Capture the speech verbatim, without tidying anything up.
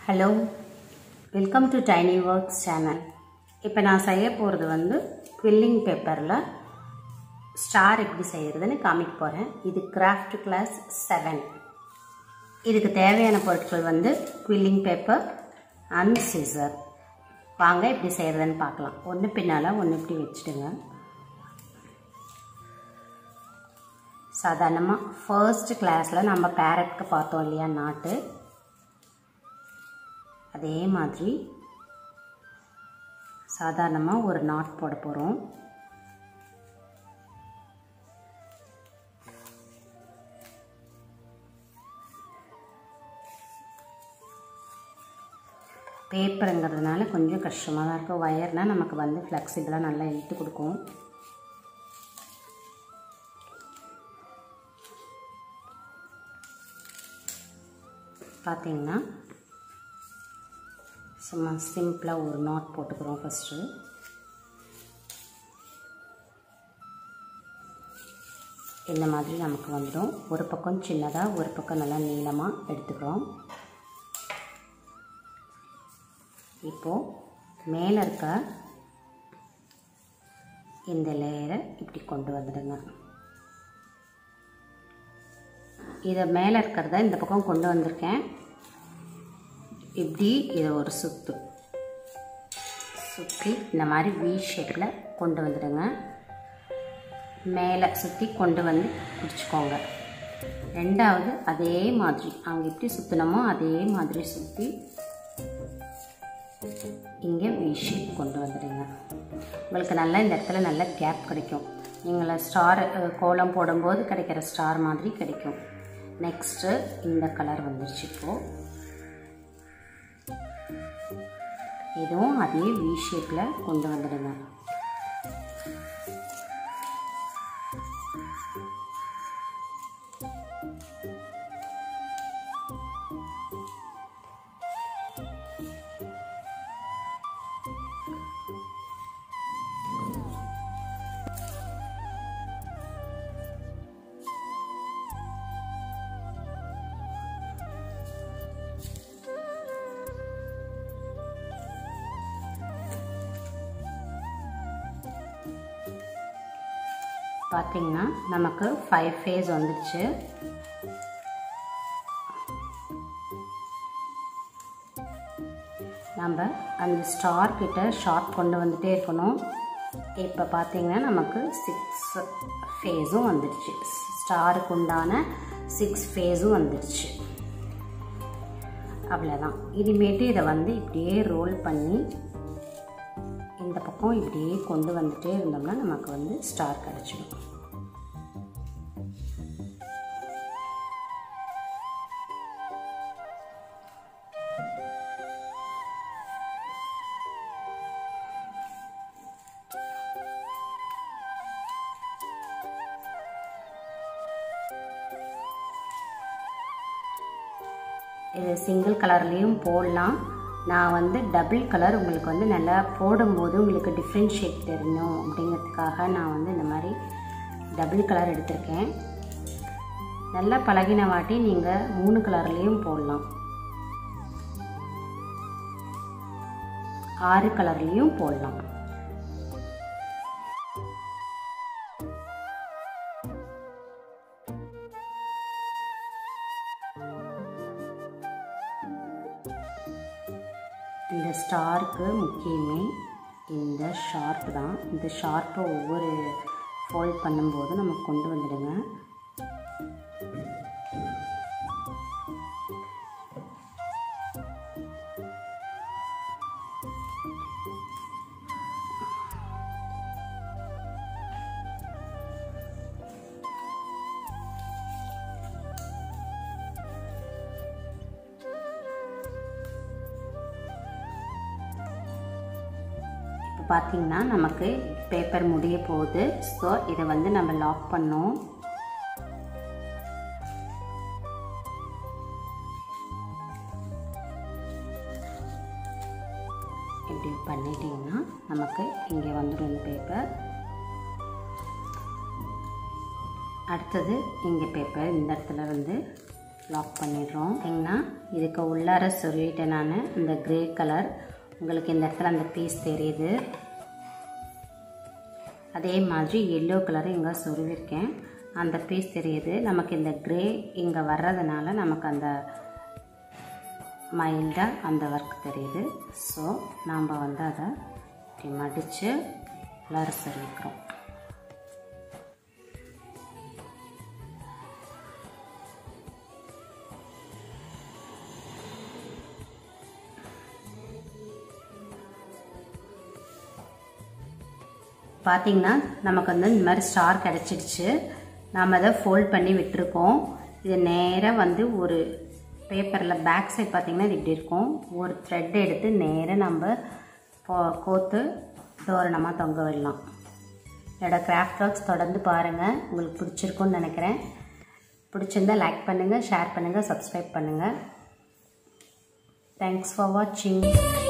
Hello, welcome to tiny works channel. இப்போ நான் செய்ய போகிறது வந்து குவில்லிங் பேப்பரில் ஸ்டார் எப்படி செய்கிறதுன்னு காமிக்க போகிறேன். இது கிராஃப்ட் கிளாஸ் செவன். இதுக்கு தேவையான பொருட்கள் வந்து குவில்லிங் பேப்பர் அண்ட் சிசர். வாங்க எப்படி செய்கிறதுன்னு பார்க்கலாம். ஒன்று பின்னால் ஒன்று இப்படி வச்சுடுங்க. சாதாரணமாக ஃபர்ஸ்ட் கிளாஸில் நம்ம பேரட்க்கு பார்த்தோம் இல்லையா, நாட்டு, அதே மாதிரி சாதாரணமாக ஒரு நாட் போட போகிறோம். பேப்பருங்கிறதுனால கொஞ்சம் கஷ்டமாக தான் இருக்கும். ஒயர்னால் நமக்கு வந்து ஃப்ளெக்சிபிளாக நல்லா இழுத்து கொடுக்கும். பார்த்தீங்கன்னா சும்மா சிம்பிளாக ஒரு நாட் போட்டுக்கிறோம். ஃபஸ்ட்டு இந்த மாதிரி நமக்கு வந்துடும். ஒரு பக்கம் சின்னதாக, ஒரு பக்கம் நல்லா நீளமாக எடுத்துக்கிறோம். இப்போது மேலே இருக்க இந்த லேயரை இப்படி கொண்டு வந்துடுங்க. இதை மேலே இருக்கிறத இந்த பக்கம் கொண்டு வந்திருக்கேன். இப்படி இதை ஒரு சுற்று சுற்றி இந்த மாதிரி வி ஷேப்பில் கொண்டு வந்துடுங்க. மேலே சுற்றி கொண்டு வந்து பிடிச்சிக்கோங்க. ரெண்டாவது அதே மாதிரி அங்கே எப்படி சுற்றினமோ அதே மாதிரி சுற்றி இங்கே வி ஷேப் கொண்டு வந்துடுங்க. உங்களுக்கு நல்லா இந்த இடத்துல நல்ல கேப் கிடைக்கும். நீங்கள் ஸ்டார் கோலம் போடும்போது கிடைக்கிற ஸ்டார் மாதிரி கிடைக்கும். நெக்ஸ்ட்டு இந்த கலர் வந்துருச்சு. இப்போது இதுவும் அதே வி ஷேப்பில் கொண்டு வந்துடுங்க. பார்த்தீங்கன்னா நமக்கு ஃபைவ் ஃபேஸ் வந்துடுச்சு. நம்ம அந்த ஸ்டார் கிட்ட ஷார்ப் கொண்டு வந்துட்டே இருக்கணும். இப்போ பார்த்தீங்கன்னா நமக்கு சிக்ஸ் ஃபேஸும் வந்துடுச்சு. ஸ்டாருக்கு உண்டான சிக்ஸ் ஃபேஸும் வந்துடுச்சு. அவ்வளோதான். இனிமேட்டு இதை வந்து இப்படியே ரோல் பண்ணி இந்த பக்கம் இப்படியே கொண்டு வந்துட்டே இருந்தோம்னா நமக்கு வந்து ஸ்டார் கிடச்சிடும். இது சிங்கிள் கலர்லேயும் போடலாம். நான் வந்து டபுள் கலர் உங்களுக்கு வந்து நல்லா போடும்போது உங்களுக்கு டிஃப்ரென்ஷியேட் தெரியணும் அப்படிங்கிறதுக்காக நான் வந்து இந்த மாதிரி டபுள் கலர் எடுத்திருக்கேன். நல்லா பழகின வாட்டி நீங்கள் மூணு கலர்லேயும் போடலாம், ஆறு கலர்லேயும் போடலாம். இந்த ஸ்டாருக்கு முக்கியமே இந்த ஷார்ப் தான். இந்த ஷார்ப்பை ஒவ்வொரு ஃபோல்ட் பண்ணும்போது நம்ம கொண்டு வந்துடுங்க. பார்த்தீங்கன்னா நமக்கு பேப்பர் முடிய போகுது. ஸோ இதை வந்து நம்ம லாக் பண்ணோம். இப்படி பண்ணிட்டீங்கன்னா நமக்கு இங்கே வந்துடும் இந்த பேப்பர். அடுத்தது இங்கே பேப்பர் இந்த இடத்துல வந்து லாக் பண்ணிடுறோம். பார்த்தீங்கன்னா இதுக்கு உள்ளார சொருவிட்டேன் நான். இந்த கிரே கலர் உங்களுக்கு இந்த இடத்துல அந்த பீஸ் தெரியுது. அதே மாதிரி எல்லோ கலர் இங்கே சொருவிருக்கேன், அந்த பீஸ் தெரியுது. நமக்கு இந்த கிரே இங்கே வர்றதுனால நமக்கு அந்த மைல்டாக அந்த ஒர்க் தெரியுது. ஸோ நாம் வந்து அதை இப்படி மடித்து உள்ளார சொருவிக்கிறோம். பார்த்திங்கன்னா நமக்கு வந்து இந்த மாதிரி ஸ்டார் கிடச்சிடுச்சு. நாம் அதை ஃபோல்ட் பண்ணி விட்டுருக்கோம். இது நேராக வந்து ஒரு பேப்பரில் பேக் சைட் பார்த்திங்கன்னா இது இப்படி இருக்கும். ஒரு த்ரெட் எடுத்து நேராக நம்ம கோத்து தோரணமாக தொங்க விடலாம். என்னோடய கிராஃப்ட் ஒர்க்ஸ் தொடர்ந்து பாருங்கள், உங்களுக்கு பிடிச்சிருக்குன்னு நினைக்கிறேன். பிடிச்சிருந்தால் லைக் பண்ணுங்கள், ஷேர் பண்ணுங்கள், சப்ஸ்கிரைப் பண்ணுங்கள். தேங்க்ஸ் ஃபார் வாட்சிங்.